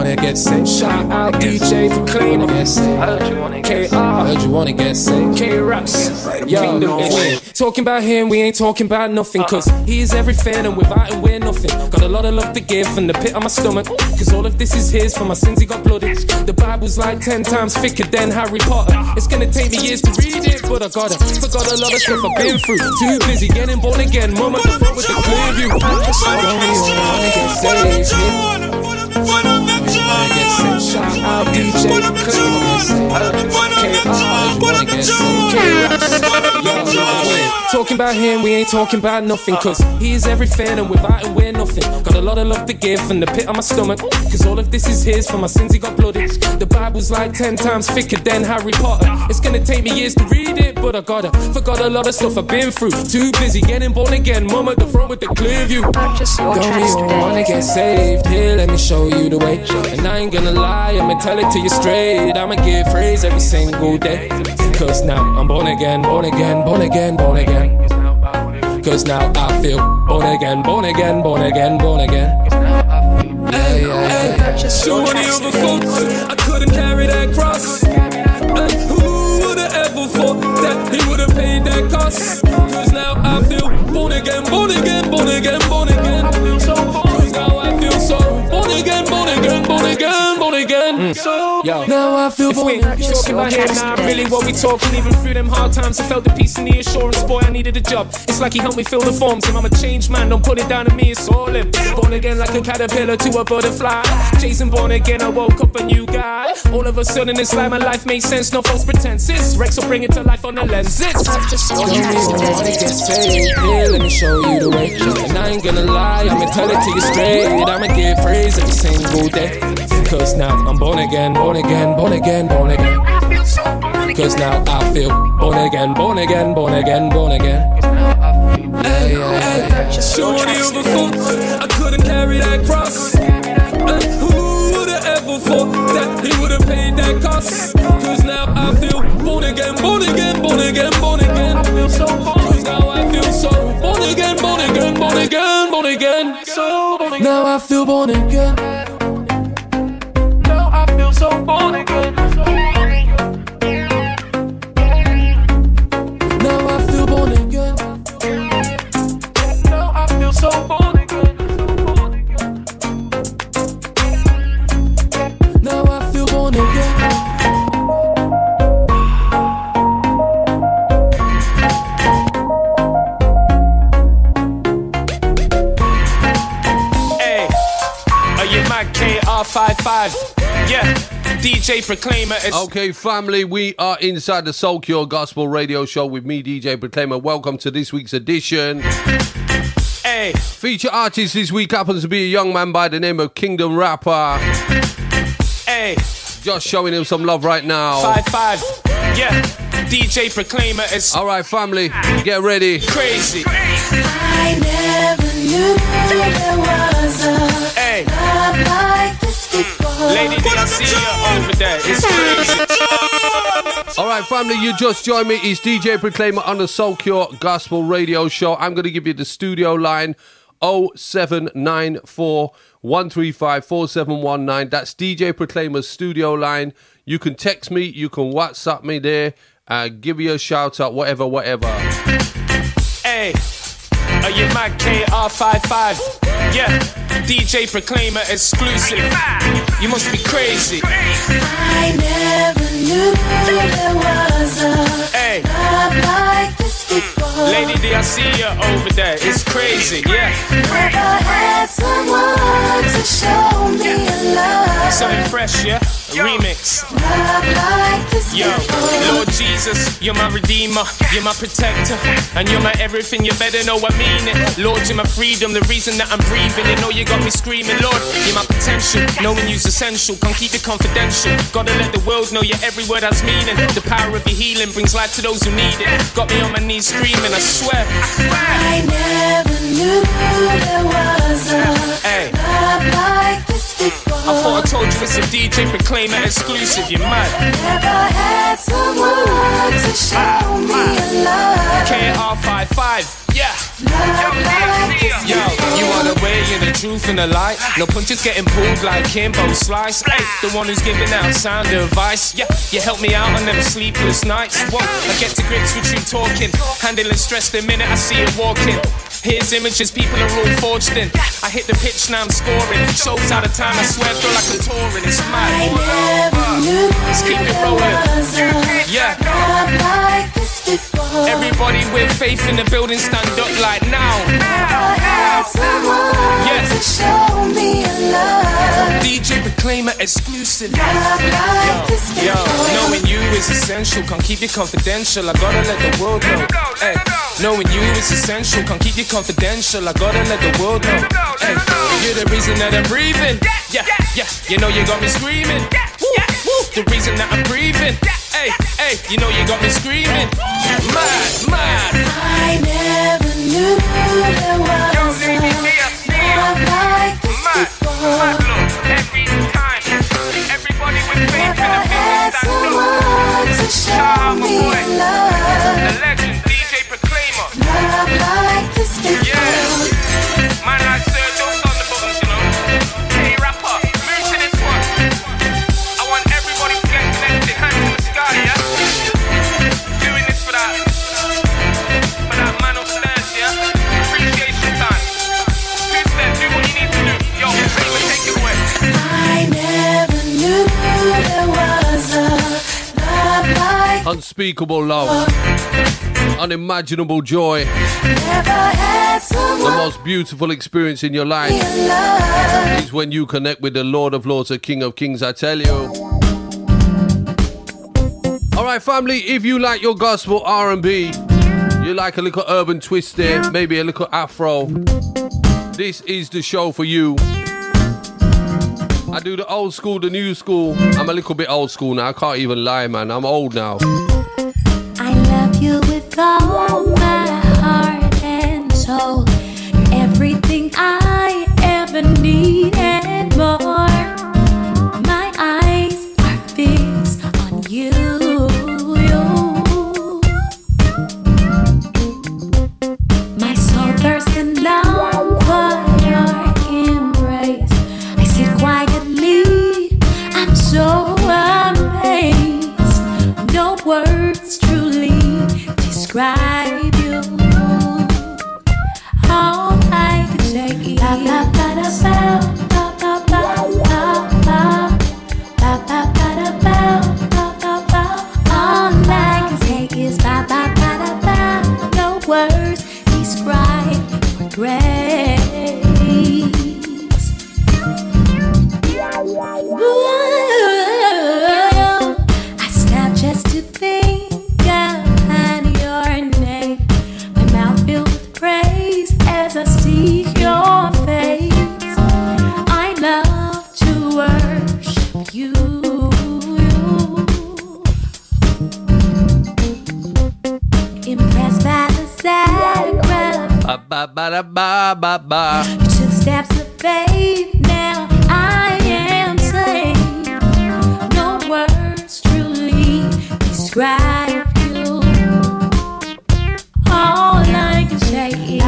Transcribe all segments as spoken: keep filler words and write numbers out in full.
wanna get saved. Shout out D J Proclaima. I heard you wanna get saved. I heard you wanna get saved. K-Raps. Yo, no. Talking about him, we ain't talking about nothing. Cause he is everything and without him we're nothing. Got a lot of love to give from the pit of my stomach. Cause all of this is his, for my sins he got blooded. The Bible's like ten times thicker than Harry Potter. It's gonna take me years to read it, but I got it. Forgot a lot of stuff I've been through. Too busy getting born again. Mama the front with the clear view. Don't even wanna get saved. Wanna get saved. Shout out D J Proclaima. Wanna get saved. Talking about him, we ain't talking about nothing. Cause he is everything and without him we're nothing. Got a lot of love to give from the pit of my stomach. Cause all of this is his, for my sins he got blooded. The Bible's like ten times thicker than Harry Potter. It's gonna take me years to read it, but I got it. Forgot a lot of stuff I've been through. Too busy getting born again. Mom at the front with the clear view. Don't even wanna get saved. Here, let me show you the way. And I ain't gonna lie, I'ma tell it to you straight. I'ma give praise every single day. Cause now I'm born again, born again, born again, born again. Cause now I feel born again, born again, born again, born again. Yeah, yeah, yeah. So many other folks, I couldn't carry that cross. And who would've ever thought that he would've paid that cost? Cause now I feel born again, born again, born again, born again. Cause now I feel so born again, born again, born again, born again. Mm. So yo, now I feel born again. Talking about him now, really what we talking. Even through them hard times, I felt the peace and the assurance. Boy, I needed a job. It's like he helped me fill the forms. And I'm a changed man, don't put it down to me, it's all him. Born again like a caterpillar to a butterfly. Jason born again, I woke up a new guy. All of a sudden it's like my life makes sense, no false pretenses. Rex will bring it to life on the lenses. Don't even wanna get saved. Here, let me show you the way. And I ain't gonna lie, I'ma tell it to you straight. I'ma give praise every single day. Cause now I'm born again, born again, born again, born again. Cause now I feel born again, born again, born again, born again. Yeah, yeah, yeah. So many other folks, I couldn't carry that cross. And who would've ever thought that he would've paid that cost? Cause now I feel born again, born again, born again, born again. Cause now I feel so born again, born again, born again, born again. So now I feel born again. Now I feel so born again. Now I feel born again. Now I feel so born again. Now I feel born again. Hey, are you my K R fifty-five? Yeah. D J Proclaima. Okay, family, we are inside the Soulcure Gospel Radio Show with me, D J Proclaima. Welcome to this week's edition. Hey. Feature artist this week happens to be a young man by the name of Kingdom Rapper. Hey. Just showing him some love right now. Five five. Yeah. D J Proclaima is. All right, family, get ready. Crazy. I never knew there was a hey. love like this before. Lady, did I see you over there? It's crazy. All right, family, you just joined me. It's D J Proclaima on the Soulcure Gospel Radio Show. I'm going to give you the studio line oh seven nine four, one three five, four seven one nine. That's D J Proclaima's studio line. You can text me, you can WhatsApp me there, uh, give you a shout out, whatever, whatever. Hey, are you my K R fifty-five? Yeah, D J Proclaima exclusive. You must be crazy. I never knew there was a hey. love like this before. Lady, did I see you over there? It's crazy, yeah. Never had someone to show me a love. Something fresh, yeah? A remix. Love like this Yo, before. Lord Jesus, you're my redeemer, you're my protector, and you're my everything, you better know I mean it. Lord, you're my freedom, the reason that I'm breathing. You know you got me screaming, Lord, you're my potential. Knowing you's essential, can't keep it confidential. Gotta let the world know your every word has meaning. The power of your healing brings life to those who need it. Got me on my knees screaming, I swear, I swear. I never knew there was a hey. love like this before. I thought I told you it's a D J Proclaima exclusive, you're mad. Never had someone to show me a love. K R fifty-five, yeah. Yo, you are the way, you're the truth and the light. No punches getting pulled like Kimbo Slice. Ay, the one who's giving out sound advice. Yeah, you help me out on them sleepless nights. Whoa, I get to grips with you talking. Handling stress the minute I see you walking. Here's images people are all forged in. I hit the pitch, now I'm scoring. Shows out of time, I swear, feel like I'm touring. It's mad. I never knew Let's keep it rolling. Yeah. Like this before. Everybody with faith in the building, stand up like now. Never had someone Yes. to show me a love. D J Proclaima exclusive. Love like this Yo, before. knowing you is essential. Can't keep it confidential. I gotta let the world know. Hey, knowing you is essential. Can't keep it confidential. I gotta let the world know. Hey, you're the reason that I'm breathing. Yeah, yeah. You know you got me screaming. Woo, woo. The reason that I'm breathing. Hey, hey. You know you got me screaming. Mad, mad. I never knew there was a love like this before. Every time, everybody with faith in Never had someone to show me a love. legend, D J Proclaima. Love like this before. Man, like Sir, don't on the buttons, you know. Hey, rapper, move to this one. I want everybody to get connected, hands in the sky, yeah? Doing this for that, for that man upstairs, yeah? Appreciation time. Two step, do what you need to do. Yo, Proclaima, take it away. I never knew there was a love like Unspeakable love, unimaginable joy, never had the someone most beautiful experience in your life in love. is when you connect with the Lord of Lords, the King of Kings, I tell you. All right, family, if you like your gospel R and B, you like a little urban twist there, maybe a little afro, this is the show for you. I do the old school, the new school. I'm a little bit old school now, I can't even lie, man. I'm old now. I love you with all my heart and soul. You're everything I ever need and more. My eyes are fixed on you. My soul thirsts and longs for your embrace. I sit quietly, I'm so amazed. No words truly describe you. All I can say is ba ba ba da ba ba ba ba ba ba ba ba ba ba ba ba. All I can say is ba ba ba da ba. No words describe your grace. Ooh, I stop just to think of your name. My mouth filled with praise as I see your face. I love to worship you. Impressed by the sacrifice, Ba ba ba da ba ba ba. you took steps of faith. Now I am saved. No words truly describe you. All I can say is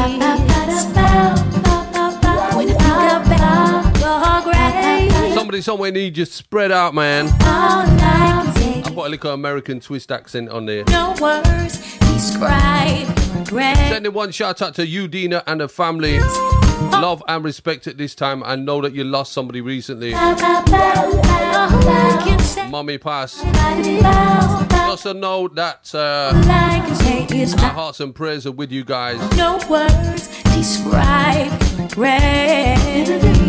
when I think about your grace. Somebody somewhere need just spread out, man. All I can say I put a little American twist accent on there. no words describe your grace. Sending one shout out to you, Dina, and the family. Love and respect at this time. I know that you lost somebody recently. All I can say, Mommy passed. all Also know that uh, I can say is our hearts and prayers are with you guys. no words describe your grace.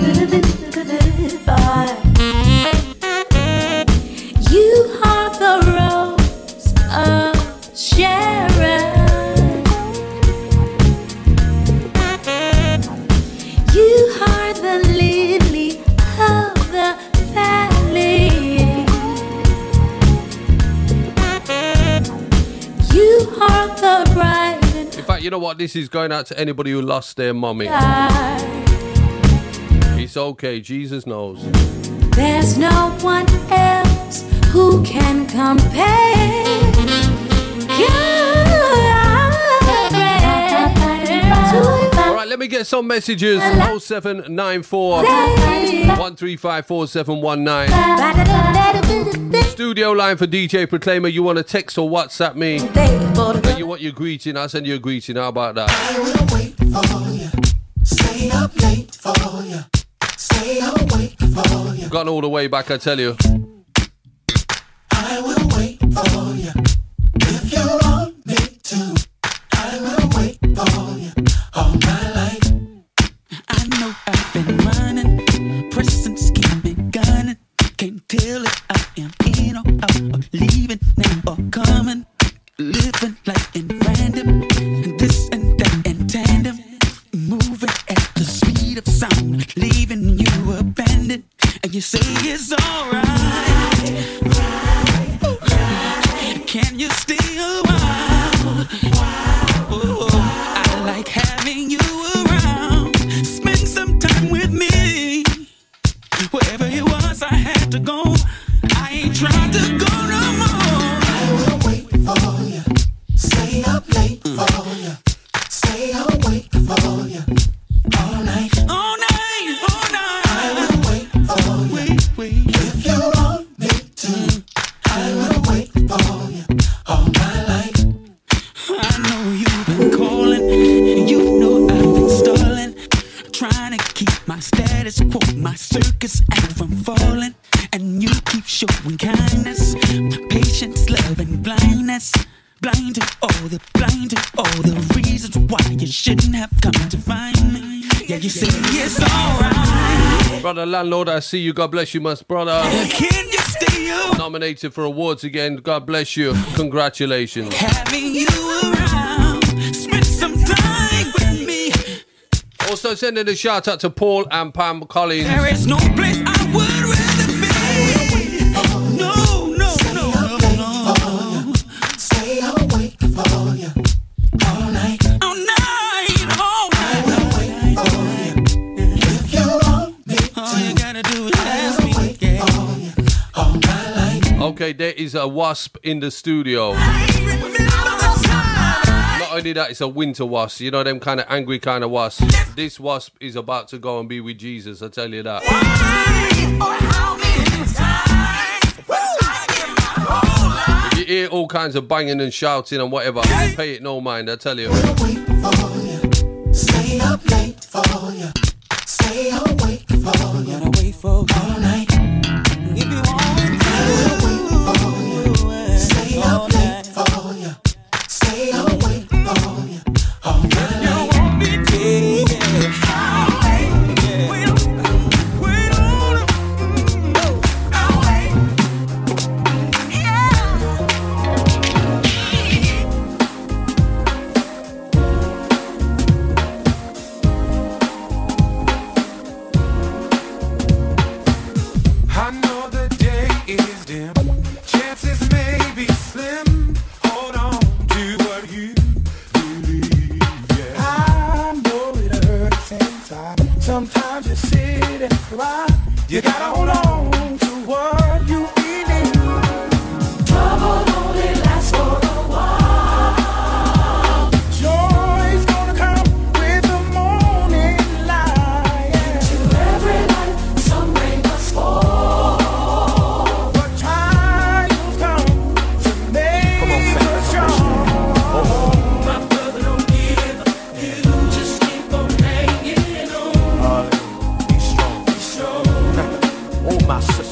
You are the rose of Sharon. You are the lily of the valley. You are the bright and In fact, you know what? This is going out to anybody who lost their mommy. light. It's okay. Jesus knows. There's no one else who can compare. You are great. All right, let me get some messages. oh seven nine four, one three five, four seven one nine. Studio line for D J Proclaima. You want to text or WhatsApp me? And you want your greeting? I'll send you a greeting. How about that? I will wait for you. Stay up late for you. Stay awake for you. Gone all the way back, I tell you. I will wait for you. If you want me to, I will wait for you all my life. I know I've been running, pressing, scheming, gunning. Can't tell if I am in or out, or leaving now or coming. Living like in random, this and that in tandem. Moving at the speed of sound, leaving you abandoned. And you say it's alright. Can you stay a while? Oh, I like having you around. Spend some time with me. Wherever it was I had to go, I ain't trying to go no more. I will wait for you. Stay up late for you. Stay awake for you all night. All night, all night. I will wait for you. Wait, wait. If you want me to, I will wait for you all my life. I know you've been calling, and you know I've been stalling, trying to keep my status quo, my circus act from falling. And you keep showing kindness, patience, love, and blindness. Blind to all the, blind to all the reasons why you shouldn't have come to find me. Yeah, you say it's alright. Brother Landlord, I see you. God bless you, my brother. Can you stay up? Nominated for awards again. God bless you. Congratulations. Having you around, spend some time with me. Also sending a shout out to Paul and Pam Collins. There is no place I would rather be. No, no, no, no, no. Stay awake for you all night. All night, all I will wait for you. If you want me to, all you gotta do is ask me. wait for you all my life. Okay, there is a wasp in the studio. Not only that, it's a winter wasp. You know them kind of angry kind of wasp. This wasp is about to go and be with Jesus, I tell you that. If you hear all kinds of banging and shouting and whatever, pay it no mind, I tell you. I will wait for you. Stay up late for you. Stay awake for you Gotta wait for all night. if you want me I will wait for you. Stay up late for you. Stay awake for you all my life. Sometimes you sit and cry. You gotta hold on to what you believe. Trouble only lasts for a while. Joy's gonna come with the morning light. To every life, some rain must fall. But trials come to make us strong. My brother, don't give up. You just keep on hanging on. Be strong. Be strong. Oh, my sister.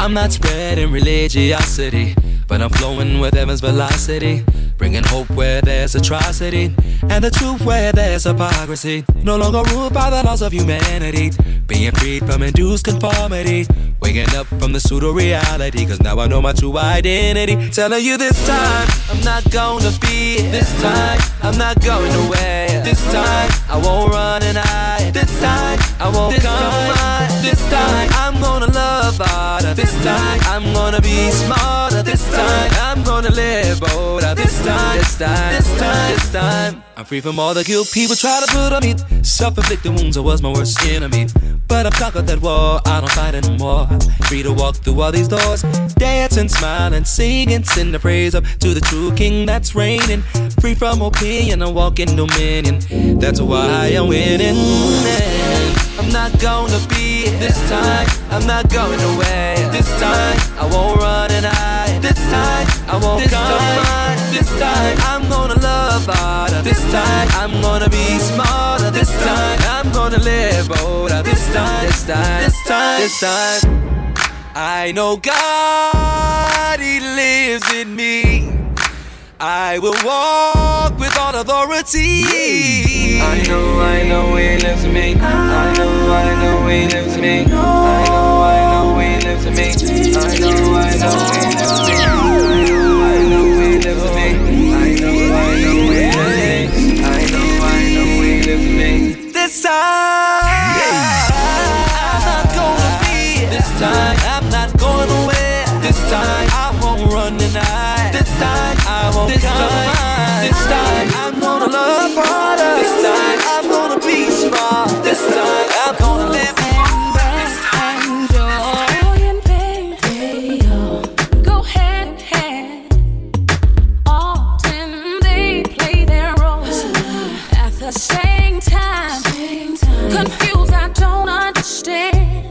I'm not spreading religiosity, but I'm flowing with heaven's velocity, bringing hope where there's atrocity, and the truth where there's hypocrisy. No longer ruled by the laws of humanity, being freed from induced conformity, waking up from the pseudo-reality, cause now I know my true identity. Telling you this time, I'm not gonna be. This time, I'm not going away. This time, I won't run and hide. This time, I won't this come. This time, I'm gonna love harder. This time, I'm gonna be smarter. This time, I'm gonna live bolder. This time, this time, this time, this time, I'm free from all the guilt people try to put on me. Self-inflicted wounds, I was my worst enemy, but I've conquered that war, I don't fight anymore. Free to walk through all these doors, dancing, smiling, singing, sing the praise up to the true king that's reigning. Free from opinion, I walk in dominion. That's why I'm winning. I'm not gonna be this time, I'm not going away. This time, I won't run and hide. This time, I won't this come. Time, this time, I'm gonna love harder. This time, I'm gonna be smarter. This time, I'm gonna live bolder. This time, this time, this time, this time, I know God, He lives in me. I will walk with all authority. I know, I know He lives in me. I know, I know He lives in me. I know, I know He lives in me. I know, I know He lives in me. I know, I know He lives in me. I know, I know He lives in me. I know, I know He lives in me. This time, I'm not gonna be. This time, I'm not going away. This time, I won't run and hide. This time, I won't this come. Time, this time, I'm gonna love harder. This time, I'm gonna be smart. This time, I'm gonna live this time. Joy and pain, they all go hand in hand. Often they play their roles at the same time. Confused, I don't understand.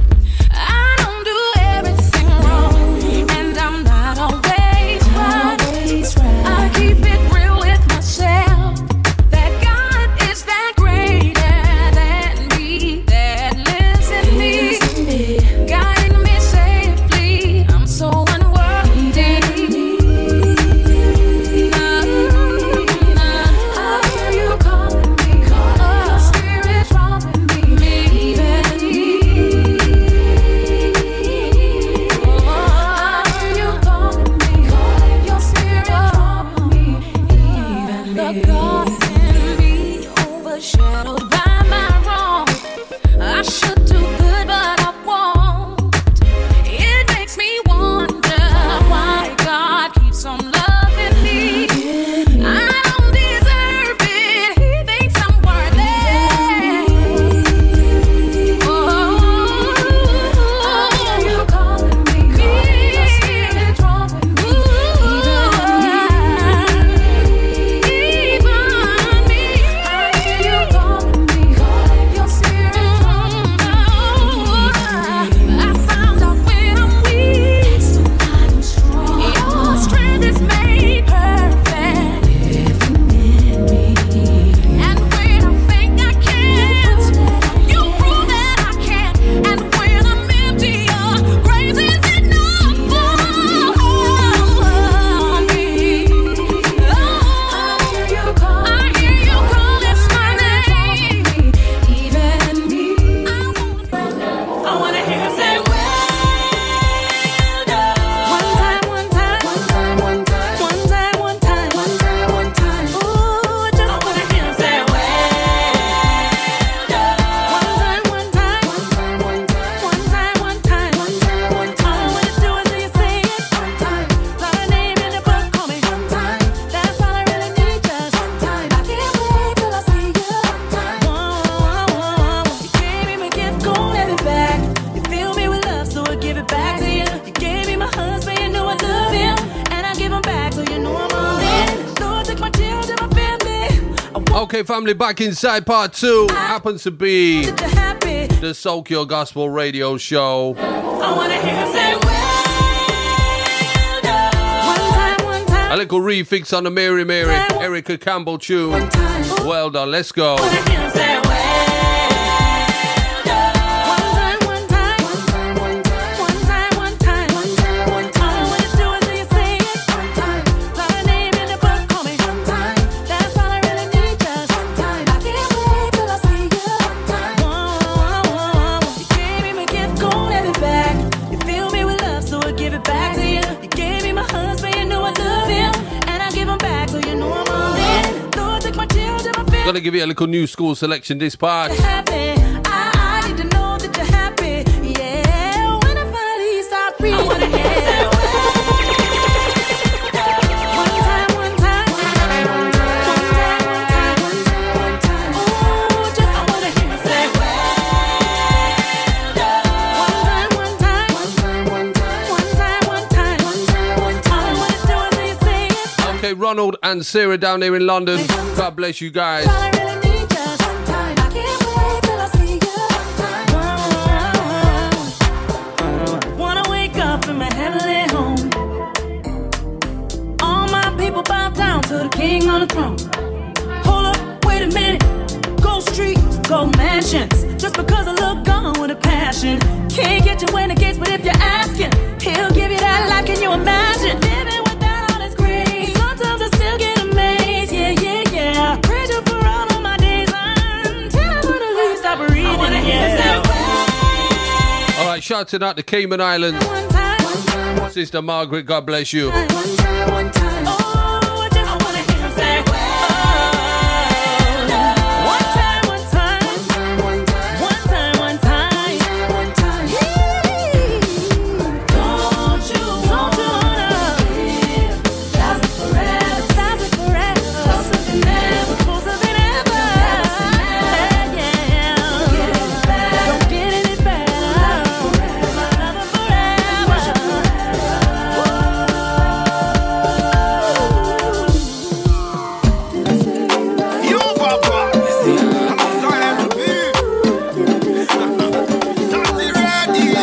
I don't do everything wrong, and I'm not always right. I keep it real with myself, that God is that greater than me, that lives in me, guiding me safely. I'm so unworthy. I hear you calling me, your spirit drawing me, even me. I hear you calling me, your spirit drawing me, even me. The God can be overshadowed by my wrong. I should do good, but I won't. It makes me wonder why God keeps on loving me. I don't deserve it. He thinks I'm worthy. Oh, I hear you calling me, your spirit drawing me, even me. I hear you calling me, your spirit drawing me. I found out when I'm weak, I'm strong. Your strength is made perfect living in me. And when I think I can't, you prove that I can. And when I'm empty, your grace is enough for me. I hear you calling, I hear you calling my name, even me. I wanna hear him say, well done. One time, one time, one time, one time, one time, one time, one time, one time. Ooh, just I wanna hear him say, well done. One time, one time, one time, one time, one time, one time, one time, one time. All I wanna do is hear you say it one time. Write my name in the book, call me one time. That's all I really need, just one time. I can't wait till I see you one time. One, one, one. You gave me my gift, gon' let it back. You fill me with love, so I give it back to you. You gave me my husband, you know I love him, and I give him back, so you know I'm all in. Lord, take my children, my family. I want Okay, family, back inside part two. Happens to be that you're happy. the Soulcure Gospel Radio Show. I wanna hear him say, well done. One time, one time, A little refix on the Mary Mary Erica Campbell tune. one time. Well done, let's go. Wanna hear him say, well done. One time, one time, one time, one time, one time, one time. Gonna give you a little new school selection this part. Happy. I, I need to know that you're happy. Yeah, when I finally stop breathing. I wanna hear that. One time, one time, one time, one time, one time, one time, one time. Oh, just I wanna hear you say well done. One time, one time, one time, one time, one time, one time, one time. All I wanna do is hear you say it. Okay, Ronald and Sarah down there in London. God bless you guys. I really need you sometime. I can't wait till I see you sometime. Wanna wake up in my heavenly home. All my people bow down to the king on the throne. Hold up, wait a minute. Go streets, go mansions. Just because I look gone with a passion. Can't get you in the gates, but if you're asking, he'll give you that life. Can you imagine living without all his grace? Sometimes I still get amazed. Yeah, yeah, yeah. Praise you for all of my days until I wanna stop breathing. I wanna hear that. All right, shouting out to Cayman Islands. One time, one time, one Sister Margaret, God bless you. time, one time, one time. Oh, just I wanna hear him say well done. One time, one time, one time, one time, one time, one time, one time. Don't you, don't you wanna live? Last it forever, last it forever. Closer than ever, closer than ever. Yeah, yeah. Don't get any better. Love it forever. Yo, papa. I'm going to be. That's ready.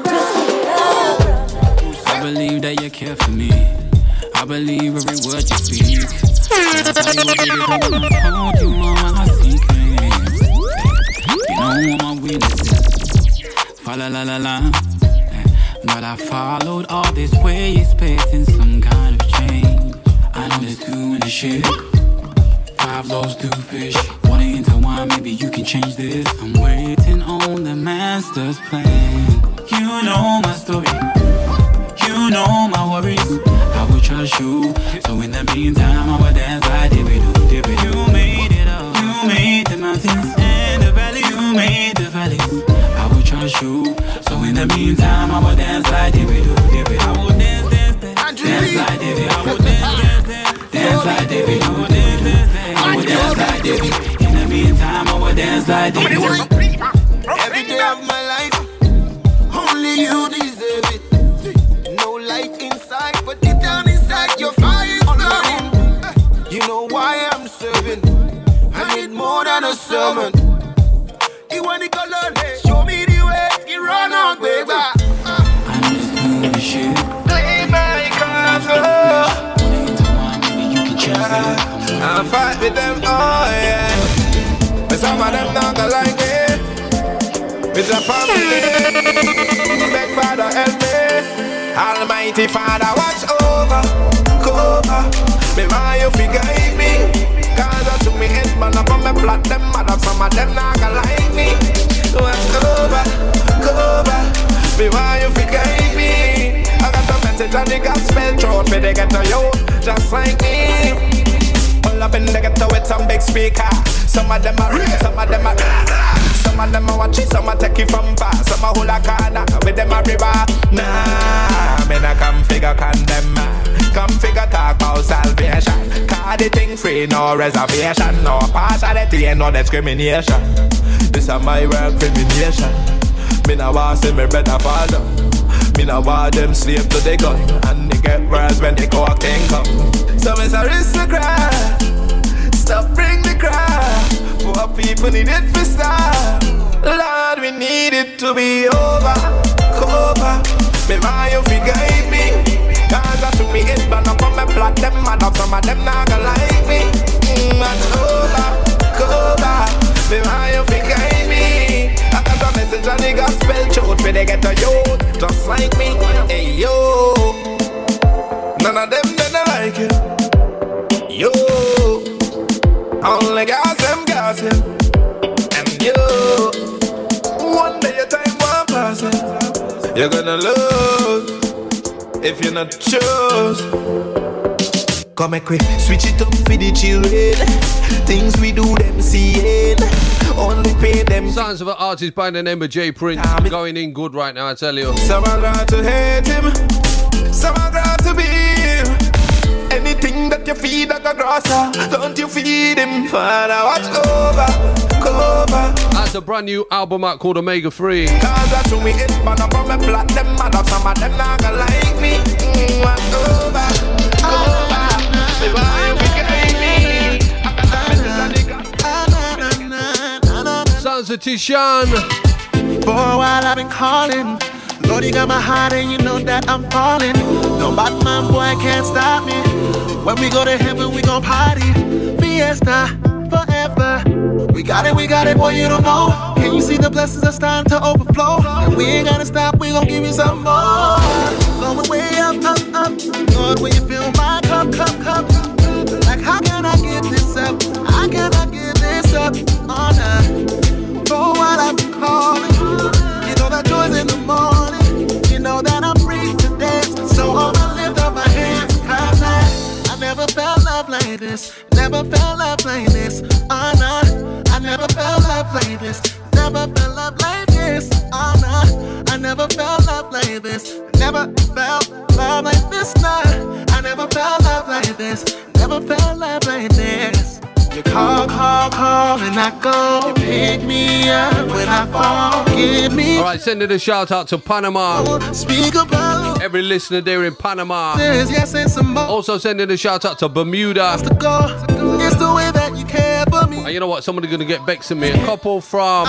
I believe that you care for me. I believe every word you speak. I tell you what, baby, when I told you all my secrets. You know all my weaknesses. Fa la la la la. But I followed all this way, expecting some kind of change. I know there's two in the ship. Five loaves, two fish. Water into wine, maybe you can change this. I'm waiting on the master's plan. You know my story. You know my worries. I will trust you. So in the meantime, I will dance like dibby-doo, dibby-doo. You made it up. You made the mountains and the valleys. You made the valleys. I will trust you. So in the meantime, I will dance like dibby-doo, dibby-doo. I will dance, dance, dance. Dance like dibby. I will dance, dance, dance. Dance like dibby. I will dance, dance, dance. I will dance like dibby. In the meantime, I will dance like dibby. Every day of my life, only you deserve it. No light inside, but deep down inside, your fire is burning. You know why I'm serving. I need more than a sermon. You want to go learn, show me the way. You run on, baby. I know it's two in the ship. Play my cards, I'll fight with them, oh yeah. But some of them not gonna like it. With the family, beg Father help me. Almighty Father watch over, cover. Me why you figure me. Cause I took me head man up on me plot them mother. Some of them not gonna like me. Watch over, cover. Me why you figure me. I got a message on the gospel throat for they get to you, just like me. All up in the ghetto with some big speaker. Some of them are real, some of them are some of them are watching, some are take it from far. Some are hula corner, with them a river. Nah, me nah come figure condemn. Come figure talk about salvation. Cause the thing free, no reservation. No partiality and no discrimination. This is my work for the nation. Me nah want see me better father. Me nah want them slave to the gun. And they get worse when they go a king come. So it's a aristocrat. Stop bring the crowd. Poor people need it for start. Lord, we need it to be over. Cover. Me why you figure me. Cause I took me in, but up on me plot them mad up. Some of them not gonna like me. Mm, and over. Cover. Me why you figure me. I got a message on the gospel truth. Where they get to you, just like me. Hey yo. None of them didn't like it. Yo, only gas them gas it. And yo, one day your time won't pass it. You're gonna lose if you're not choose. Come make we switch it up for the children. Things we do them seeing. Only pay them. Sounds of an artist by the name of J Prince. Going in good right now, I tell you. Some are glad to hate him. Some are glad to be him. Anything that you feed like a grasser, don't you feed him. Father, watch over, cover. That's a brand new album out called Omega three. Cause I threw me in, but I'm from a black. Them mother, some of them not gonna like me. Mm, watch over, over. Sounds of Tishan. For a while I've been calling. Lord, you got my heart and you know that I'm falling. No bad man, boy, can't stop me. When we go to heaven, we gon' party. Fiesta, forever. We got it, we got it, boy, you don't know. Can you see the blessings are starting to overflow? And we ain't gonna stop, we gon' give you some more. Going way up, up, up. Lord, when you fill my cup, cup, cup. Like, how can I give this up? How can I give this up? Oh, nah. For a while I've been calling. You know that joy's in the morning. You know that I'm free to dance. So I'ma lift up my hands. Cause I, I never felt love like this. Never felt love like this. Oh, nah. I never felt love like this. Never felt love like this. Oh, nah. I never felt love like this. Never felt love like this. Nah. I never felt love like this. Never felt love like this. You call, call, call, and I go. You pick me up when I fall. Give me. All right, sending a shout out to Panama. Speak about every listener there in Panama. Yes, and some more. Also sending a shout out to Bermuda. To go. It's the way that you care for me. And you know what? Somebody gonna get vexed at me. A couple from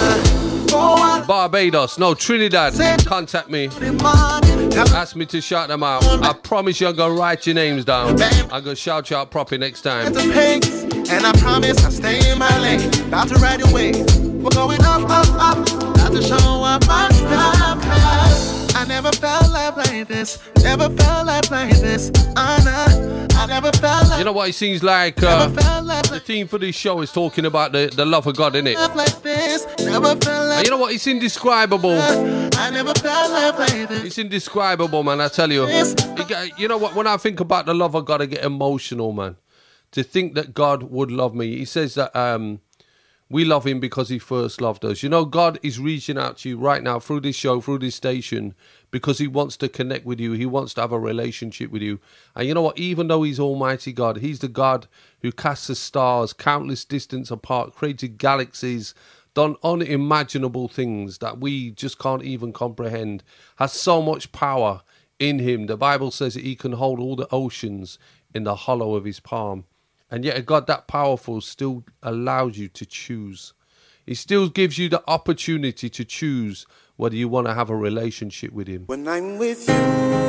Barbados, no, Trinidad, contact me. Ask me to shout them out. I promise you I'm gonna write your names down. I'm gonna shout you out properly next time. And I promise I'll stay in my lane. About to ride away. We're going up, up, up. About to show up my stuff. I never felt love like this. Never felt love like this. Uh, nah. I never felt love. You know what it seems like? Uh, the theme for this show is talking about the, the love of God, innit? Like this. Never felt love. And you know what? It's indescribable. I never felt love like this. It's indescribable, man. I tell you. It, you know what? When I think about the love of God, I get emotional, man. To think that God would love me. He says that um, we love him because he first loved us. You know, God is reaching out to you right now through this show, through this station, because he wants to connect with you. He wants to have a relationship with you. And you know what? Even though he's Almighty God, he's the God who casts the stars countless distance apart, created galaxies, done unimaginable things that we just can't even comprehend, has so much power in him. The Bible says that he can hold all the oceans in the hollow of his palm. And yet a God that powerful still allows you to choose. He still gives you the opportunity to choose whether you want to have a relationship with him. When I'm with you,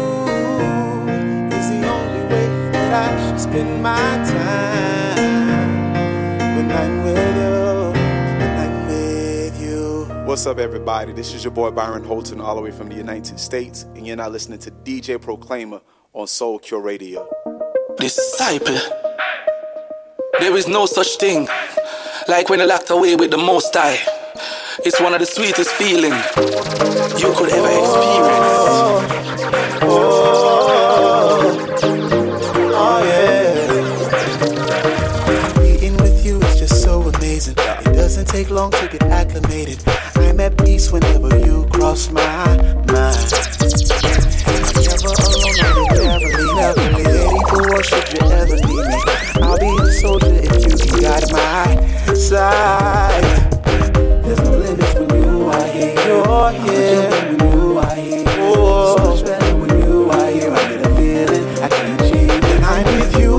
is the only way that I should spend my time. When I'm with you, when I'm with you. What's up, everybody? This is your boy Byron Holton, all the way from the United States, and you're now listening to D J Proclaima on Soulcure Radio. Disciple. There is no such thing like when you're locked away with the Most High. It's one of the sweetest feelings you could ever experience. Oh, oh, oh yeah. Being with you is just so amazing. It doesn't take long to get acclimated. I'm at peace whenever you cross my mind. Never alone, I'll never leave, never leave. Ready for worship, you never need me. I'll be a soldier if you can guide my side. There's no limits when you are here. You're here. When you are here. Oh. So much better when you are here. I get a feeling I can achieve. When I'm with you,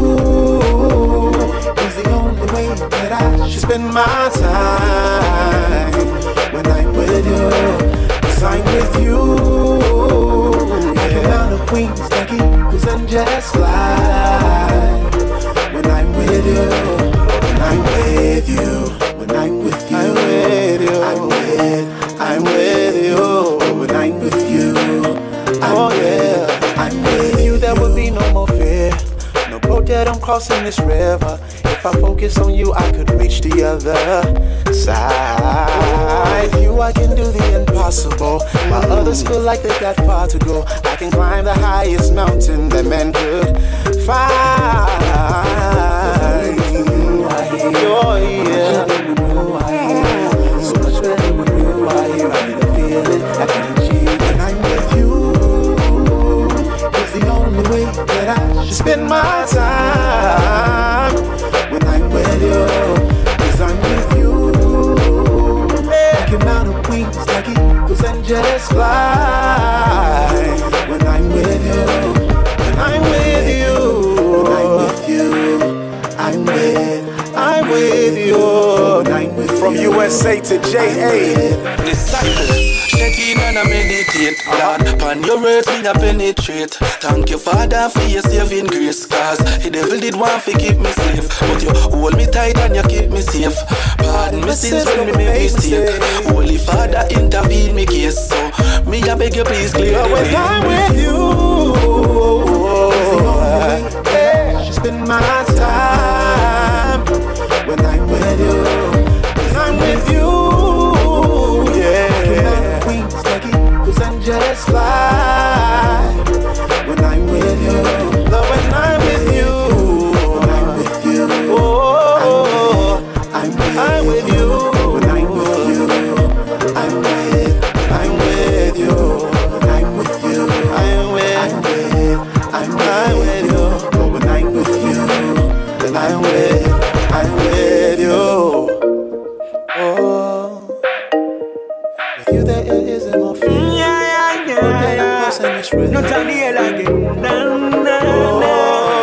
is the only way that I should spend my time. When I'm with you, cause I'm with you. I can mount the wings like eagles and just fly. When I'm with you, when I'm with you, when I'm with you, I'm with you, I'm with, I'm with you, when I'm with you, I'm oh yeah, I'm with you, there will be no more fear, no boat that I'm crossing this river, if If I focus on you, I could reach the other side. With you, I can do the impossible. While others feel like they got far to go, I can climb the highest mountain that man could find. Oh, yeah. So much better when you are here. I can feel it, I can achieve it. And I'm with you. It's the only way that I should spend my time. When I'm with you, cause I'm with you. I can mount up wings like eagles and just fly. When I'm with you, when I'm with you, when I'm with you, I'm with, I'm with you. I'm with From you. U S A to J A. Disciple, shaking and I meditate. Lord, upon your words me I penetrate. Thank you, Father, for your saving grace. Cause the devil did want to keep me slave, but you hold me tight and you keep me safe. Pardon me sins when me make mistake. Holy Father, intervene me case. So me I beg you please clear the way. When I'm with you, I should spend my time. When I'm with you, cause I'm with you, yeah. Wings like eagles and just fly. When I'm with you, love, when I'm with you, when I'm with you, oh, I'm with, I'm with you. When I'm with you, I'm with, I'm with you. When I'm with you, I'm with, I'm with, I'm with you. But when I'm with you, then I'm with, I'm with you. Oh, with you there isn't more fear. Yeah, yeah, yeah, yeah. No time to hear again. Na, na, na.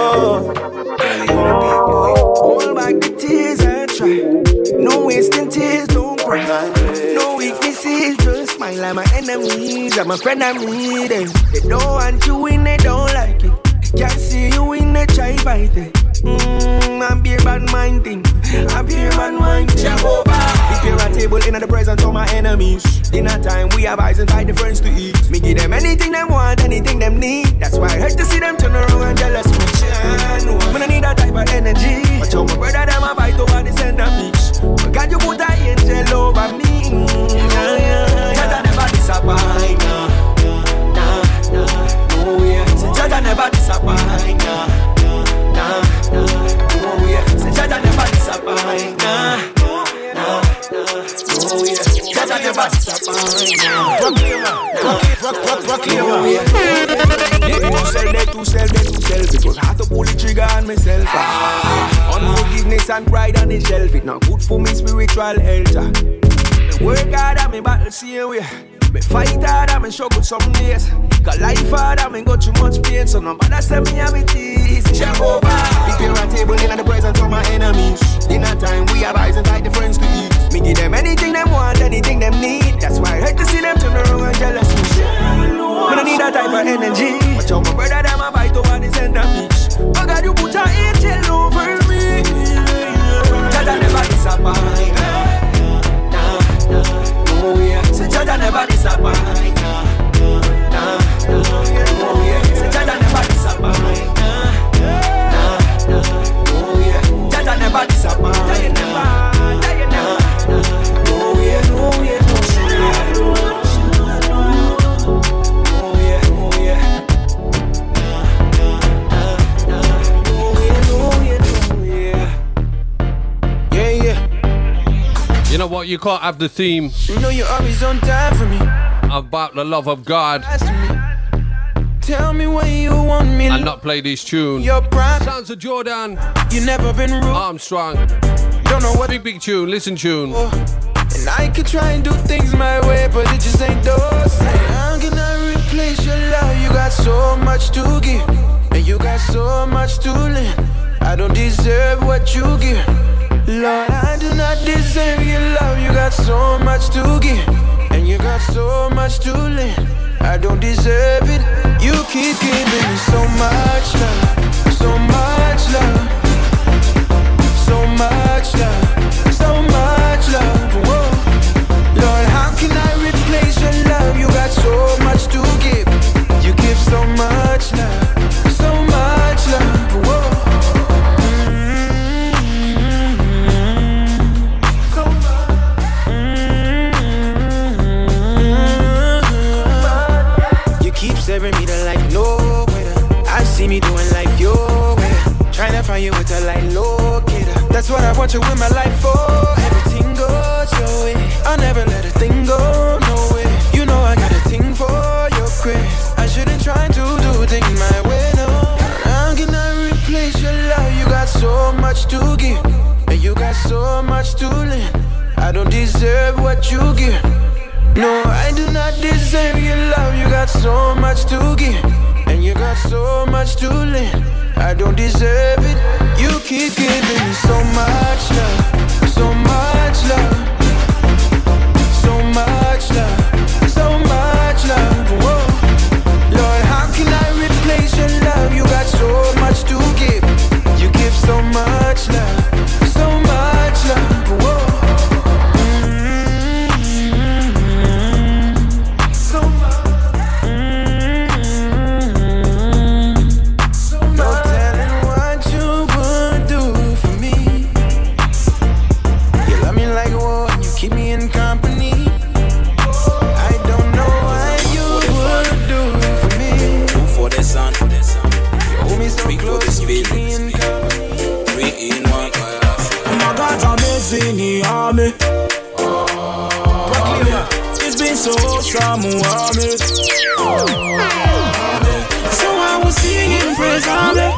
Hold back the tears and try. No wasting tears, don't cry. No weaknesses, just smile. I'm my enemies, I'm a friend, I'm needing. They don't want you in, they don't like it. Can't see you in, they try fight it. Mmm, I'm beer bad mind thing. I'm beer bad mind thing. Prepare a table in the presence of my enemies. Dinner time, we have eyes and find the friends to eat. Me give them anything them want, anything them need. That's why I hate to see them turn around and jealous me. When I need that type of energy. But your brother them a fight over the center piece. But God, you put an angel over me. Jaja never disappoint. Nah, nah, nah. Oh yeah. Say Jaja never disappoint. Nah, nah, nah. Oh yeah. Say Jaja never disappoint. Nah, nah, nah. Oh yeah. Jaja never disappoint. Proclaima, Proclaima. They too sell, they too sell, they too sell. Because I have to pull the trigger on myself. Ah. Unforgiveness and pride on the shelf. It not good for me spiritual health. Ah. Me work hard and me battle same way. Me fight hard and me struggle some days. Cause life hard and me go too much pain. So nobody say me have it easy. Jehovah, prepare a table in the presence of my enemies. Dinner time, we have eyes and fight the friends to eat. Me give them anything them want, anything them need. That's why I hate to see them turn around and jealous me. When I need that type of energy. But your brother them a fight over the center piece. Oh God, you put an angel over me. Jaja never disappoint. Nah, nah, oh yeah. Say Jaja never disappoint. Nah, nah, nah, oh yeah. Say Jaja never disappoint. Nah, nah, nah, oh yeah. Jaja never disappoint. Jaja never, Jaja never. Oh yeah, oh yeah, oh yeah. You know what? You can't have the theme. You know you're always on time for me. About the love of God. Tell me where you want me. And not play this tune. Your pride. Sounds of Jordan. You never been rude. Armstrong. Don't know what. Big, big tune. Listen tune. And I could try and do things my way, but it just ain't those. How can I replace your love? You got so much to give. And you got so much to lend. I don't deserve what you give. Lord, I do not deserve your love. You got so much to give, and you got so much to lend. I don't deserve it. You keep giving me so much love, so much love, so much love, so much love. Whoa. Lord, how can I replace your love? You got so much to give. You give so much love, so much love. Whoa. Mm-hmm. keep staring me the life nowhere. I see me doing life your way. Trying to find you with a light locator. That's what I want you in my life for. Everything goes your way. I'll never let a thing go, no way. You know I got a thing for your grace. I shouldn't try to do things my way, no. How can I replace your love? You got so much to give, and you got so much to lend. I don't deserve what you give. No, I do not deserve your love. You got so much to give, and you got so much to lend. I don't deserve it. You keep giving me so much love, so much love, so much love, so much love. Whoa. Lord, how can I replace your love? You got so much to give. You give so much love, so much love. Whoa. Me. Proclaima. It's been so awesome, me. So I was singing praise, Amen.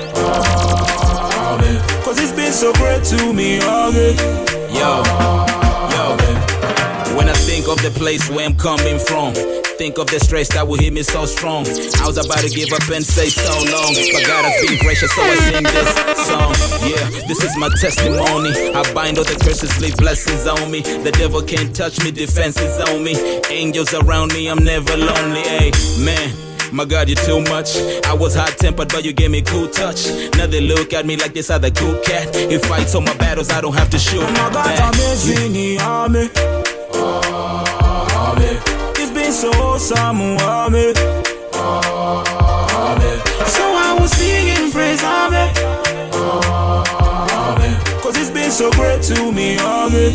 Cause it's been so great to me, Amen. Yo, yo, when I think of the place where I'm coming from, think of the stress that will hit me so strong. I was about to give up and say so long, but God has been gracious, so I sing this song. Yeah, this is my testimony. I bind all the curses, leave blessings on me. The devil can't touch me, defenses on me. Angels around me, I'm never lonely. Hey, man, my God, you're too much. I was hot-tempered, but you gave me cool touch. Now they look at me like this other cool cat. He fights all my battles, I don't have to shoot. My God, amazing, yeah. Amen. It's been so awesome, Amen. So I was singing praise, Amen. Cause it's been so great to me, Amen.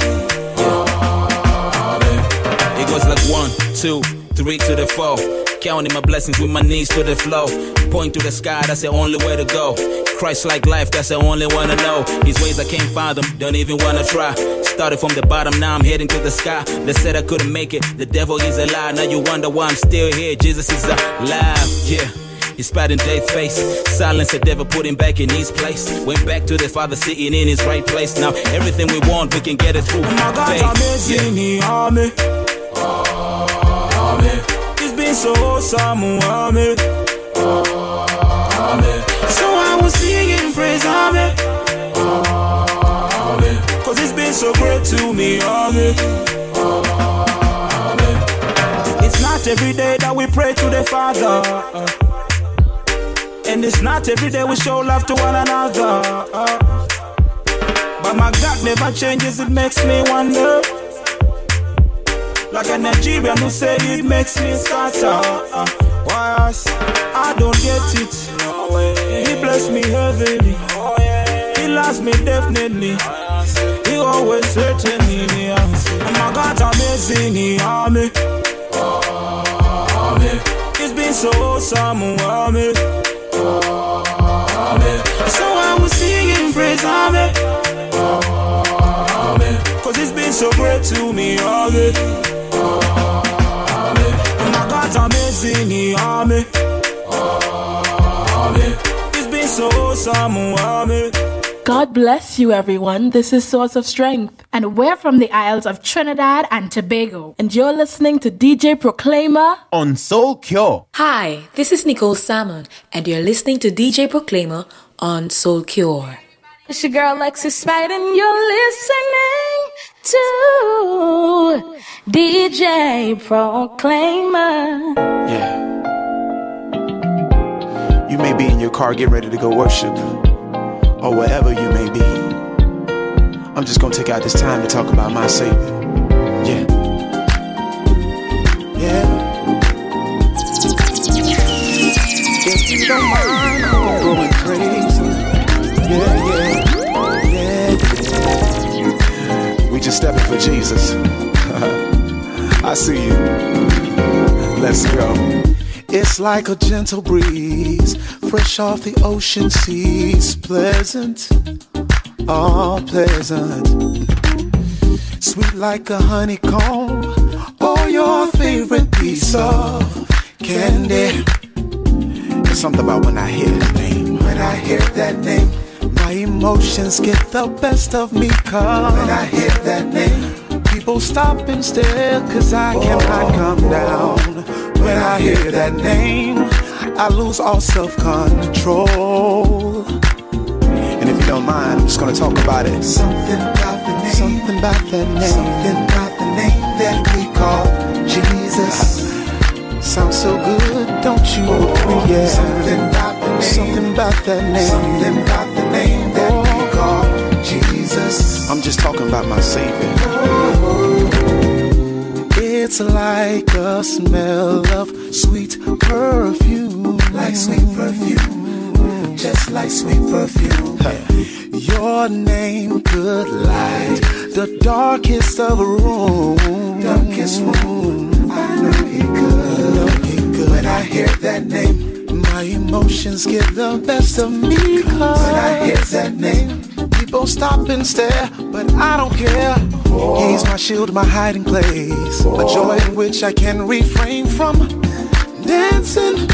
It goes like one, two, three to the four. Counting my blessings with my knees to the floor. Point to the sky, that's the only way to go. Christ-like life, that's the only one to know. His ways I can't find them, don't even wanna try. Started from the bottom, now I'm heading to the sky. They said I couldn't make it, the devil is a lie. Now you wonder why I'm still here, Jesus is alive, yeah. He spat in death's face, silence the devil, put him back in his place. Went back to the Father sitting in his right place. Now everything we want, we can get it through faith. Amazing, yeah. Amen. Amen. It's been so awesome, Amen. Amen. So I was singing praise, Amen. Amen. Cause it's been so great to me, Amen. Amen. It's not every day that we pray to the Father, and it's not every day we show love to one another. But my God never changes, it makes me wonder. Like a Nigerian who say it makes me scatter. Why I don't get it. He bless me heavily. He loves me definitely. He always certainly. Oh my God, amazing, Amen. It's been so awesome, Amen. So I was singing praise, Amen. Cause it's been so great to me, Amen. Oh my God, amazing, Amen. It's been so awesome, Amen. God bless you, everyone. This is Source of Strength, and we're from the Isles of Trinidad and Tobago, and you're listening to D J Proclaima on Soulcure. Hi, this is Nicole Salmon, and you're listening to D J Proclaima on Soulcure. It's your girl Lexi Spite, and you're listening to D J Proclaima. Yeah. You may be in your car getting ready to go worship, or wherever you may be. I'm just gonna take out this time to talk about my Savior. Yeah. Yeah. If you don't mind, I'm gonna go and crazy. Yeah, yeah, yeah, yeah. We just stepping for Jesus. I see you. Let's go. It's like a gentle breeze, fresh off the ocean seas. Pleasant, all pleasant. Sweet like a honeycomb, or your favorite piece of candy. There's something about when I hear that name. When I hear that name, my emotions get the best of me. Cause when I hear that name, people stop and stare, cause I cannot come down. When I hear that name, I lose all self-control. And if you don't mind, I'm just gonna talk about it. Something about the name, something about that name, something about the name that we call Jesus. Sounds so good, don't you agree? Yeah. Something about the name, something about that name, something about the name that we call Jesus. I'm just talking about my Savior. It's like a smell of sweet perfume, like sweet perfume, just like sweet perfume. Your name could light the darkest of a room, darkest room. I know it could. When I hear that name, my emotions get the best of me. Cause when I hear that name, people stop and stare, but I don't care. He's my shield, my hiding place, a joy in which I can refrain from dancing.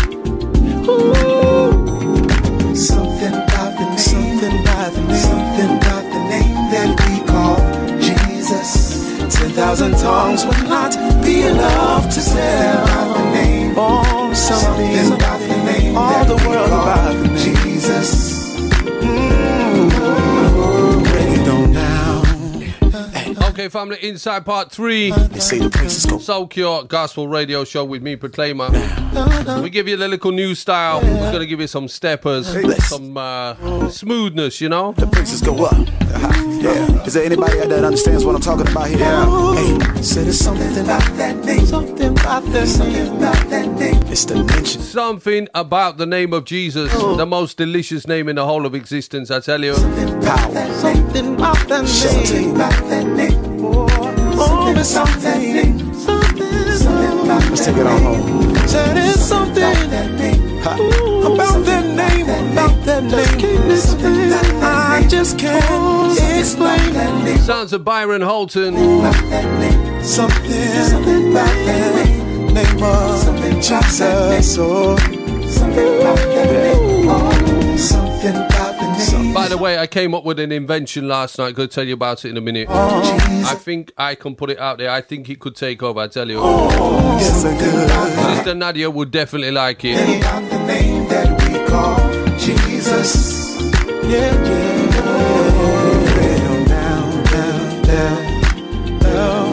Ooh. Something about the name, something about the name, something about the name that we call Jesus. Ten thousand tongues would not be enough to tell the name. Oh, something, something about the name, all the world about the name Jesus. Mm-hmm. Break it on down. Okay, family, inside part three. Soulcure Gospel Radio Show with me, Proclaima. We give you a little new style. We're going to give you some steppers, some uh, smoothness, you know? The prices go up. Yeah. Is there anybody out there that understands what I'm talking about here? Yeah. Hey, said it's something about that name. Something about that name. About that name. It's the mention. Something about the name of Jesus, oh. the most delicious name in the whole of existence, I tell you. Power. Something about that name. Something about that name. Oh, oh, something. Something. Something about Let's take it on home. Said it's something about that name. About that name. About that name. I just can't explain. Sounds of Byron Holton. Something. Something about that name of Jesus. Oh, something about that name. Something about the name. By the way, I came up with an invention last night. I'm going to tell you about it in a minute. Oh, I think I can put it out there. I think it could take over, I tell you. Oh, yes, I do. Sister Nadia would definitely like it. About the name that we call Jesus. Yeah, yeah. Down, down, down, down,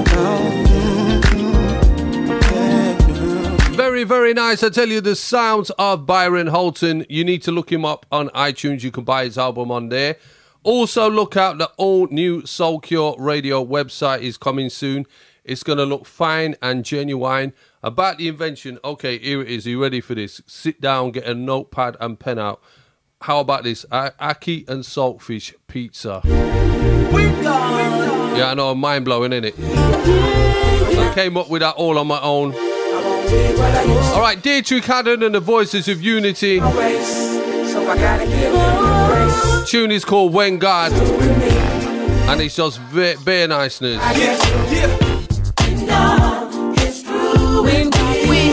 down. Very, very nice. I tell you, the sounds of Byron Holton. You need to look him up on iTunes. You can buy his album on there. Also, look out, the all-new Soulcure Radio website is coming soon. It's going to look fine and genuine. About the invention, okay, here it is. Are you ready for this? Sit down, get a notepad and pen out. How about this? Ackee and saltfish pizza. Yeah, I know, mind-blowing, isn't it? I came up with that all on my own. All right, Dietrich Haddon and the Voices of Unity. Tune is called When God, and it's just bare, bare niceness. When God, when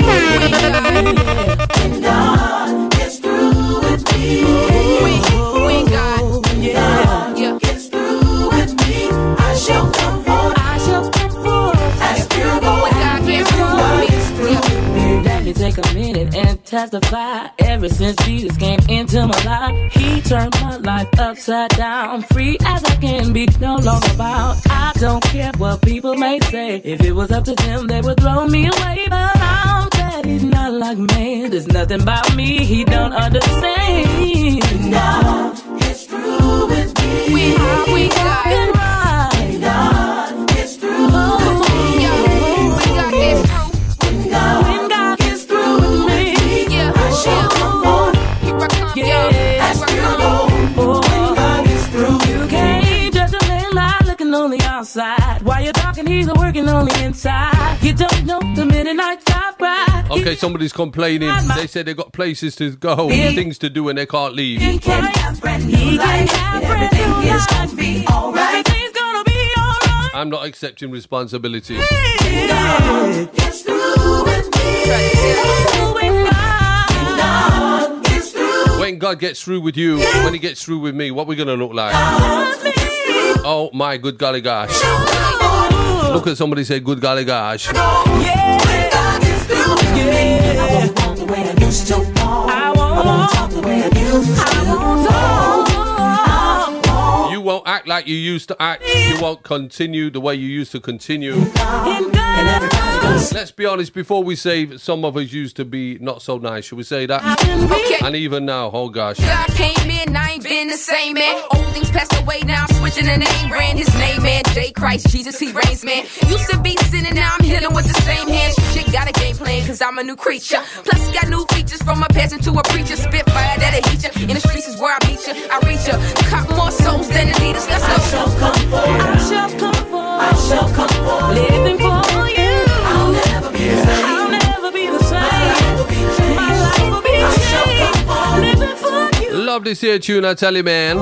God gets through with me, when God, yeah, gets through with me, I shall come forth, I shall come forth as pure gold. When God gets through with me, let me take a minute and testify. Ever since Jesus came into my life, He turned my life upside down. Free as I can be, no longer bound. I don't care what people may say. If it was up to them, they would throw me away. But I'm glad He's not like me. There's nothing about me He don't understand. God gets through with me. We are, we got it right. God gets through with me. When God gets through. When God, when God gets through with me, yeah, I shall come forth. Here I come, yeah, as pure gold. When God gets through, you can't judge a man by looking on the outside. While you're talking, He's working on the inside. You don't know the many nights I've cried. Okay, somebody's complaining. They said they got places to go, things to do, and they can't leave. He can have brand new life. Everything is gonna be alright. Everything's gonna be alright. I'm not accepting responsibility. God gets through with me. God gets through. When God gets through with you, when he gets through with me, what we gonna look like? Oh my good golly gosh. Look at somebody say good golly gosh. Yeah. God gets through with me. I won't walk the way I used to walk. I won't talk the way I used to. I won't talk. You won't act like you used to act. You won't continue the way you used to continue. Let's be honest, before we say some of us used to be not so nice, should we say that? Okay. And even now, oh gosh. God came in, I ain't been the same, man. Old things passed away, now I'm switching the name. Ran his name, man. J. Christ, Jesus, he reigns, man. Used to be sinning, now I'm healing with the same hands. Shit got a game plan, cause I'm a new creature. Plus, got new features from a peasant to a preacher. Spitfire that'll heat ya. In the streets is where I meet ya. I reach ya. Caught more souls than the leaders. Let's go. I shall come forth. I shall come forth. I shall come forth. Living for you. I'll never be the same. I'll never be the same. My life will be changed. Living for you. Love this here tune, I tell you, man.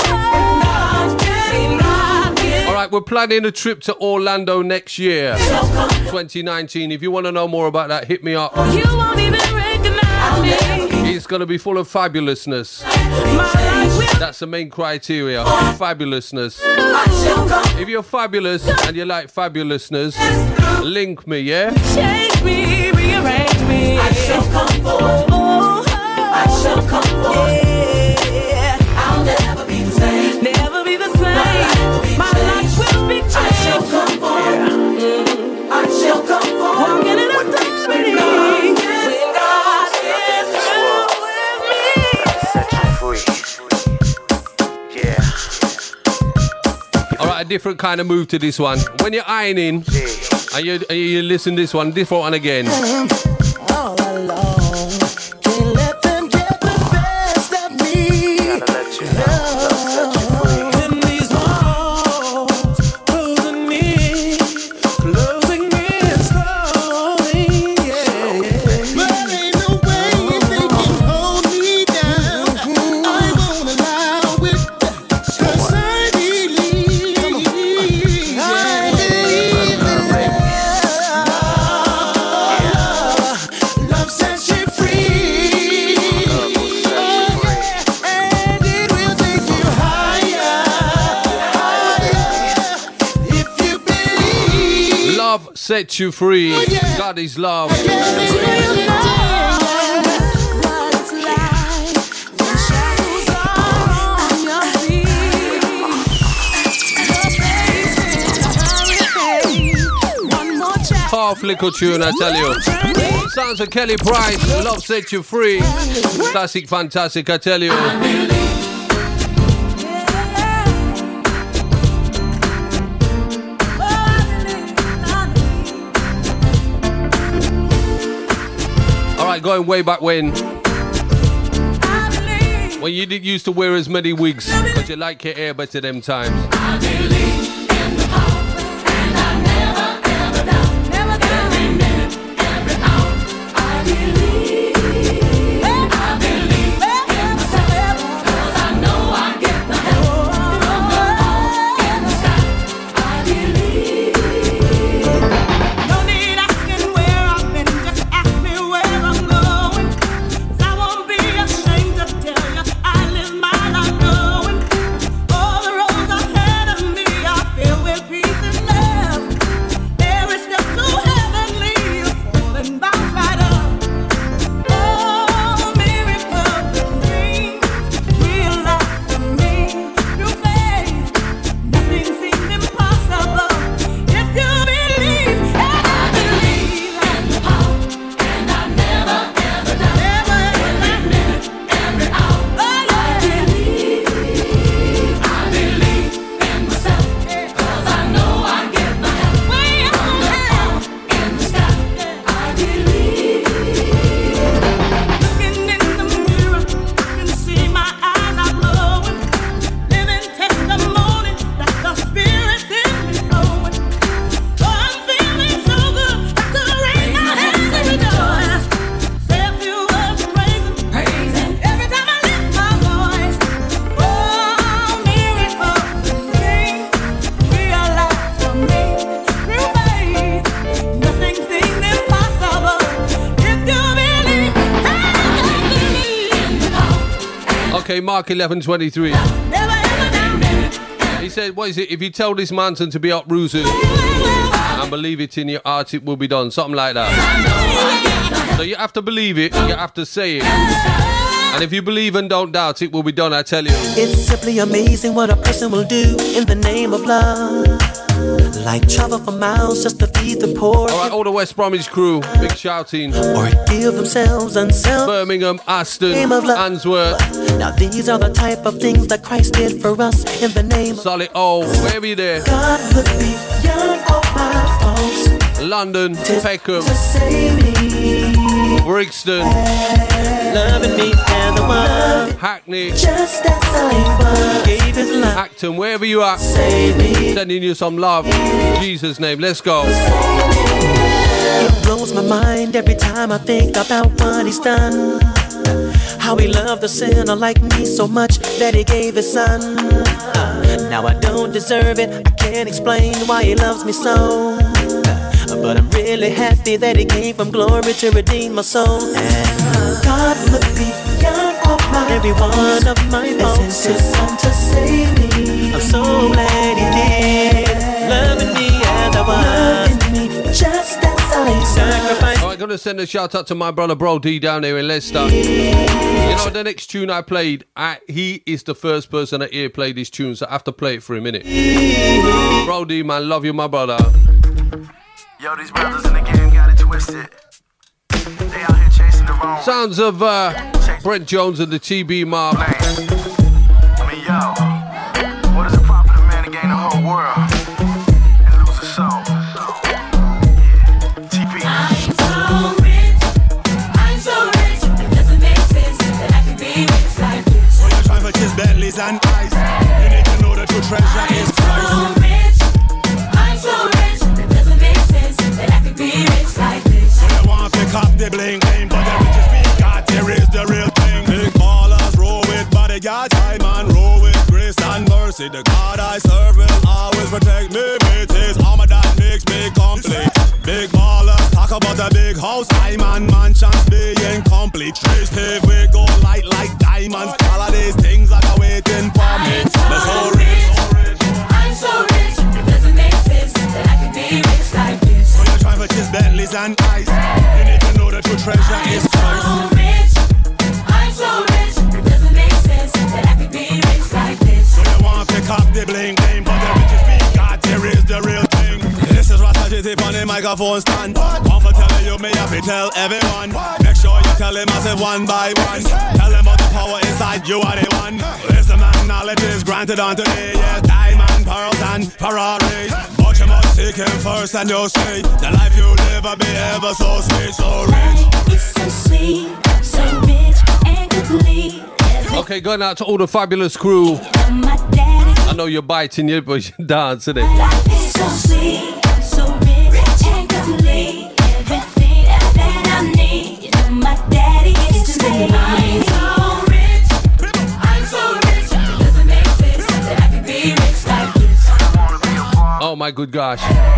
All right, we're planning a trip to Orlando next year, twenty nineteen. If you want to know more about that, hit me up. You won't even recognize me. It's going to be full of fabulousness. That's the main criteria, fabulousness. If you're fabulous and you like fabulousness, link me, yeah? Change me, rearrange me. I shall come forth. I shall come forth. Yeah. I'll never be the same. Never be the same. My life will be changed. I shall come forth. Mm. I shall come forth. Walking in authority. When God is through with me. Set you free. Yeah. All right, a different kind of move to this one. When you're ironing and you, and you listen to this one, different one again. All alone. Can't let them get the best of me. Gotta let you know. Set you free. In these walls, closing me, closing me slowly, yeah, yeah. But ain't no way they can hold me down. I won't allow it, 'cause I believe, I believe love sets you free. Oh, yeah, and it will take you higher, higher, if you believe. Love sets you free. God is love. Half little tune, I tell you. Sounds of Kelly Price. Love sets you free. Classic, fantastic, I tell you. All right, going way back when. When you didn't used to wear as many wigs because you like your hair better them times. I live my life knowing all the roads ahead of me. Okay, Mark eleven twenty-three. He said, what is it? If you tell this mountain to be uprooted and believe it in your heart, it will be done. Something like that. So you have to believe it, you have to say it. And if you believe and don't doubt, it will be done, I tell you. It's simply amazing what a person will do in the name of love. Like travel for miles just to feed the poor. Alright, all the West Bromwich crew, big shouting. Or give themselves unself. Birmingham, Aston, Answorth. Now these are the type of things that Christ did for us in the name of Solid O, where are you there? God look beyond all my faults. London, Peckham, Brixton, loving me as I was, Hackney, just as I was. Gave his life. Acton, wherever you are, sending you some love. In Jesus' name, let's go. It blows my mind every time I think about what he's done. How he loved a sinner like me so much that he gave his son. Now I don't deserve it, I can't explain why he loves me so. But I'm really happy that he came from glory to redeem my soul. And God look beyond all my every one of my faults. Sent his son to save me. I'm so glad he did. Loving me as I was. Loving me just as I sacrificed. Alright, gonna send a shout out to my brother Bro D down there in Leicester. You know, the next tune I played, I, he is the first person that ear-played this tune, so I have to play it for a minute. Bro D, man, love you, my brother. Yo, these brothers in the game got it twisted. They out here chasing the wrong. Sounds of uh, Brent Jones and the T B Mob. I mean, yo, what does it profit a man to gain the whole world and lose his soul? Yeah, T P. I'm so rich, I'm so rich, it doesn't make sense that I could be rich like this. When you're trying to chase Bentleys and ice, you need to know that your treasure is price. I'm so rich, I'm so rich, it doesn't make sense that I could be rich like this. When you want to cop the bling bling, but the richest we got, here is the real thing. Big ballers roll with bodyguards, I man roll with grace and mercy. The God I serve will always protect me with his armor that makes me complete. Big ballers talk about the big house, I man mansions being complete. Trees paved with gold light like diamonds. All of these things are waiting for me. I'm so rich, I'm so rich, it doesn't make sense that I could be rich like this. When you're trying to chase Bentleys and ice, you need to know that your treasure is price. I'm so rich, I'm so rich, it doesn't make sense that I could be rich like this. When you want to cop the bling bling, but the richest we got, here is the real thing. This is Rasta G T on the microphone stand. One for telling you, me have to tell everyone. Make sure you tell him I say one by one. Tell him about the power inside you are the one. Listen man, knowledge is granted unto thee. Yes, diamond, pearls and Ferraris. But you must seek him first and you'll see the life you live will be ever so sweet, so rich. It's so sweet, so rich and complete. Okay, going out to all the fabulous crew. I know you're biting it, but you dance, innit? Life is so sweet, so rich and complete. Everything that I need, you know my daddy is to me. I'm so rich, I'm so rich, it doesn't make sense that I could be rich like this. Oh my good gosh.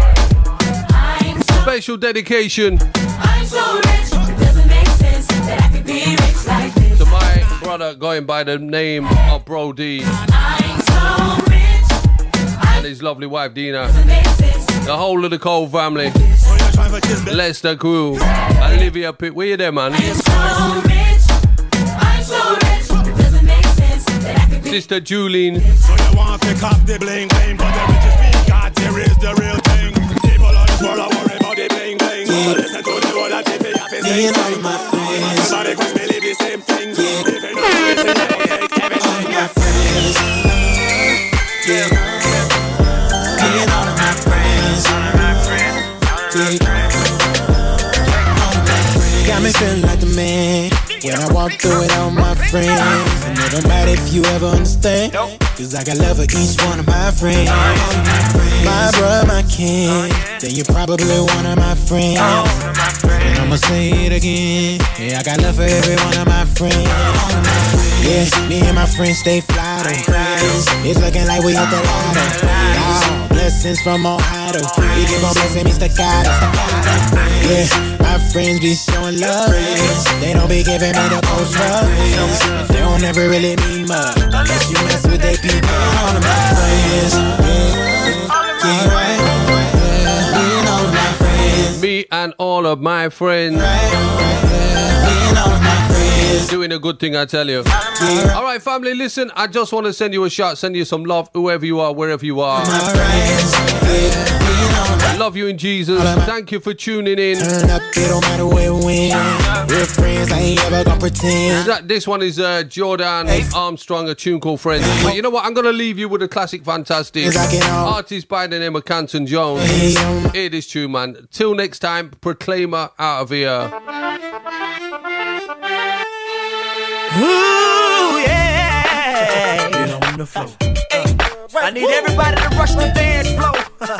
I'm so, Special dedication I'm so rich, it doesn't make sense that I could be rich like this. to my brother going by the name of Bro D. I'm so rich, And his lovely wife Dina. The whole of the Cole family. Leicester crew. Olivia Pitt. Where you there, man? so rich, I'm so rich, it doesn't make sense that I could be. Sister Julene. So you want to cop the bling bling, but the richest we got, here is the real thing. People on this world are worried about the bling bling. So listen to the word that T P have to say. all my friends. Somebody could believe the same thing. Yeah. If you know everything, they hate everything. All my friends. Yeah. Yeah, all of my friends. Yeah. Got me feeling like the man when I walk through with all my friends. And it don't matter if you ever understand, cause I got love for each one of my friends. My brother, my kin, then you're probably one of my friends. And I'ma say it again, yeah, I got love for every one of my friends. Yes, me and my friends stay fly though. It's looking like we hit the lotto. Oh, bless blessings from Ohio. We keep on blessing me staccato. Yeah, my friends be showing love. They don't be giving me the cold rub. They don't ever really mean much unless you mess with their people. All of my friends, yeah, yeah, right. Yeah, me and all of my friends. Me and all of my friends. Doing a good thing, I tell you. Yeah. All right, family, listen, I just want to send you a shout, send you some love, whoever you are, wherever you are. I love you in Jesus. Thank you for tuning in. Turn up, it don't matter where we win. We're friends, I ain't ever gonna pretend. That, this one is uh, Jordan hey. Armstrong, a tune called Friends. But you know what? I'm going to leave you with a classic, fantastic artist by the name of Canton Jones. Hear this tune, man. Till next time, Proclaima out of here. Ooh, yeah. Get on the floor. Hey, I need everybody to rush the dance floor.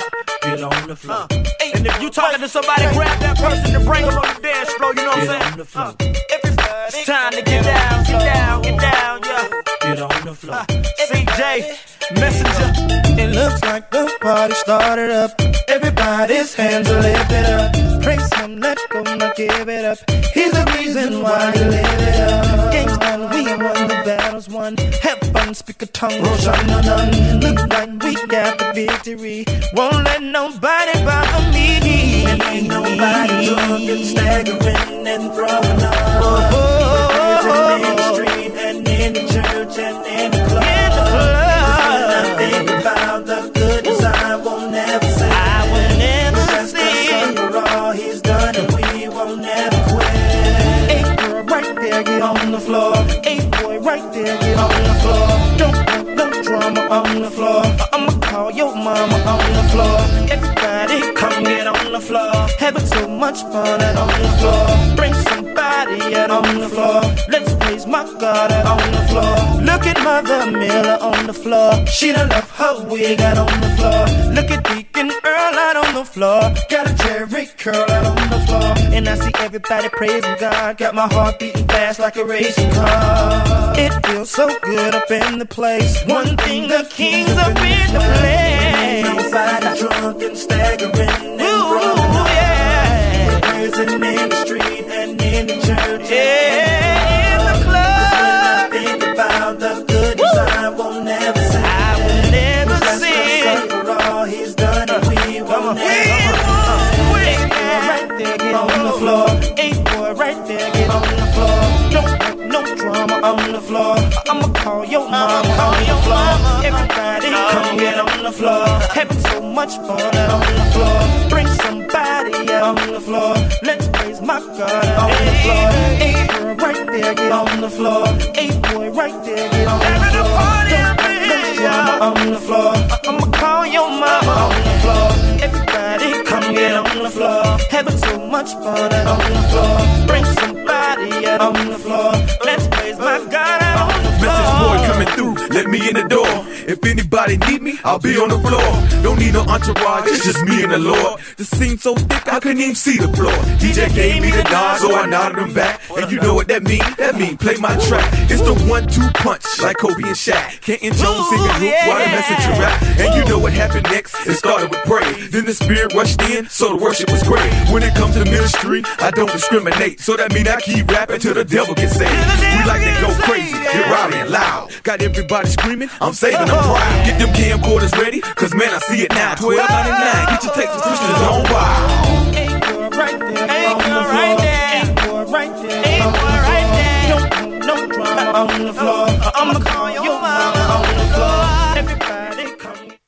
Get on the floor. And if you talking to somebody, grab that person and bring them on the dance floor. You know what I'm saying? Get on the floor. Everybody, it's time to get down, get down, get down, yeah. Get on the floor. C J, Messenger. It looks like the party started up. Everybody's hands are lifted up. Praise him, let go, not give it up. He's the reason why you live it up. Games done, we won, the battle's won. Have fun, speak a tongue, Roshan, no, none. Look like we got the victory. Won't let nobody bother me. And ain't nobody drunk and staggering and throwing up. Oh, oh, oh, oh. In the street and in the church and in the club. In the club. When I think about the goodness, I will never say. I will never say. For all he's done and we will never quit. Hey girl, right there, get on the floor. Hey boy, right there, get on the floor. Don't put no drama on the floor. I'ma call your mama on the floor. Everybody come get on the floor. Having so much fun out on the floor. Bring somebody out on the floor. Let's praise my God out on the floor. Look at Mother Miller on the floor. She done left her wig out on the floor. Look at Deacon Earl out on the floor. Got a Jerry curl out on the floor. And I see everybody praising God. Got my heart beating fast like a racing car. It feels so good up in the place. One thing, the king's up in the place. Nobody drunk and staggering and throwing up. Yeah. Praising in the street and in the church. Yeah, in the club. When I think about the goodness, I will never say. I will never say. For all he's done, and we will never. Hey boy, right there, get on the floor. Hey boy, right there, get on the floor. Don't put no drama on the floor. I'ma call your mama on the floor. Everybody come get on the floor. Having so much fun out on the floor. Bring somebody out on the floor. Let's praise my God out on the floor. Hey girl, right there, get on the floor. Hey boy, right there, get on the floor. Don't put no drama on the floor. I'ma call your mama on the floor. Everybody come get on the floor. Having so much fun out on the floor. Bring somebody out on the floor. Let's praise my God out on the floor. Message boy coming through, let me in the door. If anybody need me, I'll be on the floor. Don't need no entourage, it's just me and the Lord. The scene so thick, I couldn't even see the floor. D J gave me the nod, so I nodded him back. And you know what that mean? That mean play my track. It's the one two punch, like Kobe and Shaq. Kenton Jones singing group while the messenger rap. And you know what happened next? It started with praise. Then the spirit rushed in, so the worship was great. When it comes to ministry, I don't discriminate. So that mean I keep rapping till the devil gets saved. We like to go crazy, get rowdy and loud. Got everybody screaming, I'm saving them proud. Get them camcorders ready, cause man I see it now. twelve ninety-nine, get your tapes and switches on wild. Hey girl, right there, hey girl, right there. Hey boy, right there, hey boy, right there. Don't put no drama on the floor.